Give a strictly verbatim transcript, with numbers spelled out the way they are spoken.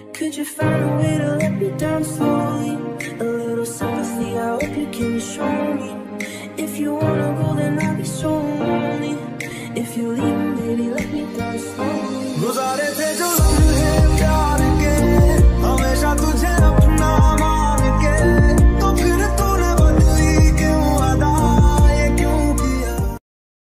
Could you find a way to let me down slowly? A little sympathy, I hope you can show me. If you wanna go, then I'll be so lonely. If you leave